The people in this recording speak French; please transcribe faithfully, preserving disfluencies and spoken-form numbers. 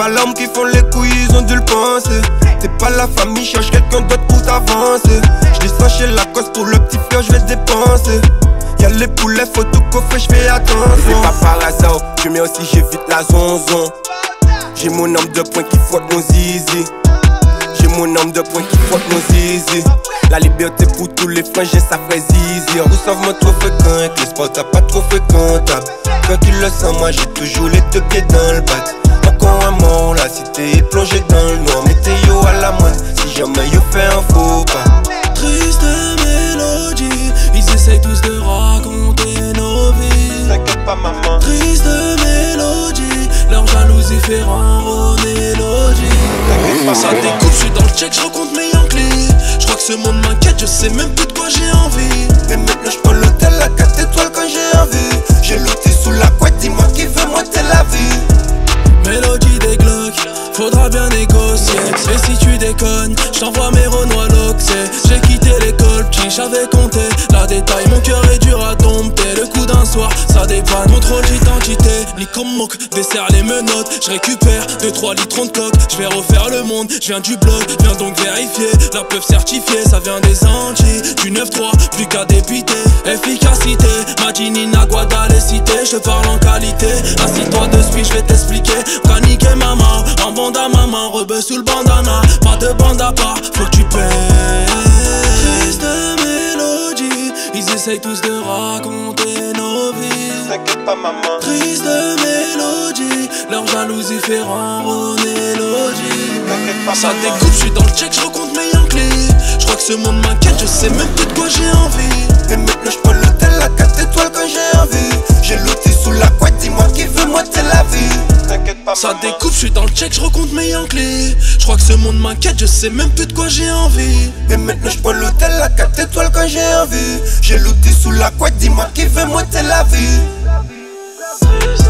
pas l'homme qui font les couilles, ils ont dû le penser. T'es pas la famille, cherche quelqu'un d'autre pour t'avancer. J'descends chez Lacoste pour le petit fleur, j'vais dépenser. Y'a les poulets, faut tout coffrer, j'fais attention. C'est pas par hasard, je mets aussi j'évite la zonzon. J'ai mon homme de poing qui frotte mon zizi. J'ai mon homme de poing qui frotte mon zizi. La liberté pour tous les frangins, ça fait zizi. Vous savez moi trop fréquent, les sports t'as pas trop fréquentable. Quand tu le sens, moi j'ai toujours les deux pieds dans le bat. Encore un mort, la cité est plongée dans le noir. Météo à la moindre, si jamais yo fait un faux pas. Triste mélodie, ils essayent tous de raconter nos vies. T'inquiète pas maman. Triste mélodie, leur jalousie fait renronner l'odie. Ça découpe, j'suis dans le check, j'rencontre mes Yankees. J'crois que ce monde m'inquiète, je sais même plus de quoi j'ai envie. Et maintenant j'prends l'hôtel à quatre étoiles quand j'ai envie. J'ai looté sous la couette, dis-moi qui veut moi t'es la vie. Mélodie des Glock, faudra bien négocier. Et si tu déconnes, j't'envoie mes Renois Loxé. J'ai quitté l'école, petit j'avais compté. La détail, mon cœur est dur à dompter. Le coup d'un soir, ça dépanne. Contrôle d'identité, ni comme moque, desserre les menottes. J'récupère deux trois litrons de coke. J'vais refaire le monde, j'viens du blog. Viens donc vérifier, la preuve certifiée. Ça vient des Antilles, du neuf trois, plus qu'à dépiter. Efficacité, Madinina, Guada, les cités. Je parle en qualité, assis-toi de suite, j'vais t'expliquer. Paniquer maman, en bande à maman, rebeu sous le bandana. Pas de bande à part, faut que tu payes. Triste mélodie, ils essayent tous de raconter nos vies. T'inquiète pas maman. Triste mélodie, leur jalousie fait renronner l'odie. Ça découpe, j'suis dans le check, j'rencontre mes Yankees. J'crois que ce monde m'inquiète, je sais même plus de quoi j'ai envie. Et maintenant j'prends l'hôtel à quatre étoiles quand j'ai envie. J'ai looté sous la couette, dis-moi qui veut moi t'es la vie. T'inquiète pas ça maman. découpe, j'suis dans le check, j'rencontre mes Yankees. J'crois que ce monde m'inquiète, je sais même plus de quoi j'ai envie. Et maintenant j'prends l'hôtel à quatre étoiles quand j'ai envie. J'ai looté sous la couette, dis-moi qui veut moi t'es la vie.